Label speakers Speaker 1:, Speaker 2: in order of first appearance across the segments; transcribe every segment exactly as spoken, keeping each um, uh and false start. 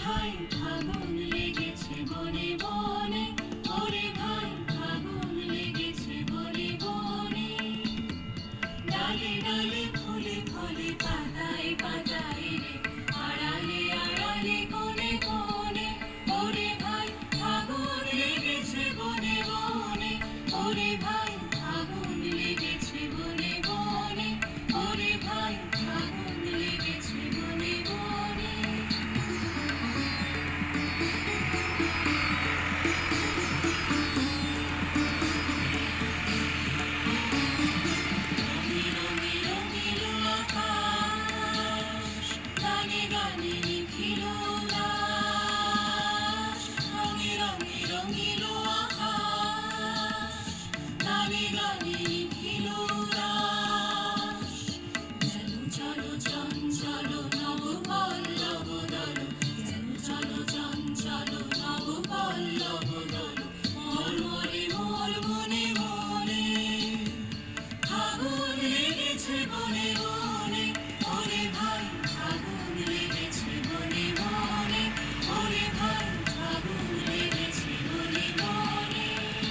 Speaker 1: ভাই ফাগুন লেগেছে বনে বনে, ওরে ভাই ফাগুন লেগেছে বনে বনে। ডালে ডালে ফুলে ফলে পাতায় পাতায় রে, আড়ালে আড়ালে কোণে কোণে, ওরে ভাই ফাগুন লেগেছে বনে বনে, ওরে ভাই ফাগুন লেগেছে বনে বনে, ওরে ভাই ফাগুন লেগেছে বনে বনে। গানে গানে নিখিল উল্লাস, রঙে রঙে রঙিল আকাশ। গানে গানে নিখিল উল্লাস, যেন চলো চঞ্চল নব পল্লব দল, যেন চলো চঞ্চল নব পল্লব দল। মোর মনে মোর মনে মনে ফাগুন লেগেছে বনে বনে, ওরে ভাই ফাগুন লেগেছে বনে বনে, ওরে ভাই ফাগুন লেগেছে বনে বনে।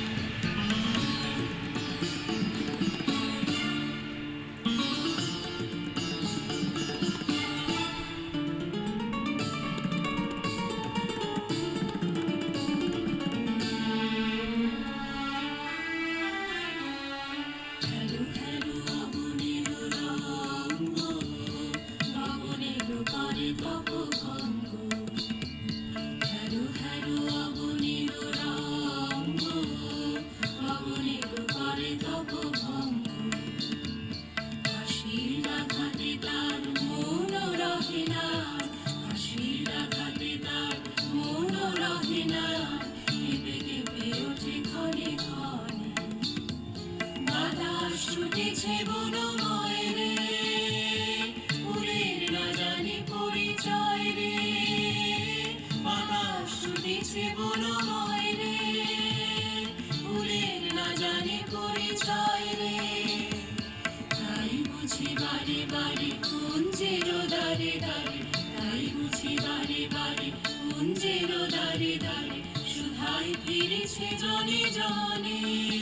Speaker 1: হেলো হেলো অবনীর রঙ্গ, গগনের করে তপভঙ্গ। হেলো হেলো অবনীর রঙ্গ, গগনের করে তপভঙ্গ। হাসির আঘাতে তার মন রহে না, হাসির আঘাতে তার মন রহে না, কেঁপে কেঁপে ওঠে ক্ষণে ক্ষণে। বাতাস ছুটেছে বনময় রে, ফুলের না জানি পরিচয় রে। বাতাস ছুটেছে বনময় রে, ফুলের না জানি পরিচয় রে। তাই বুঝি বারে বারে কুঞ্জের দ্বারে দ্বারে, তাই বুঝি বারে বারে কুঞ্জের দ্বারে দ্বারে, সুধাই ফিরেছে জনে জনে।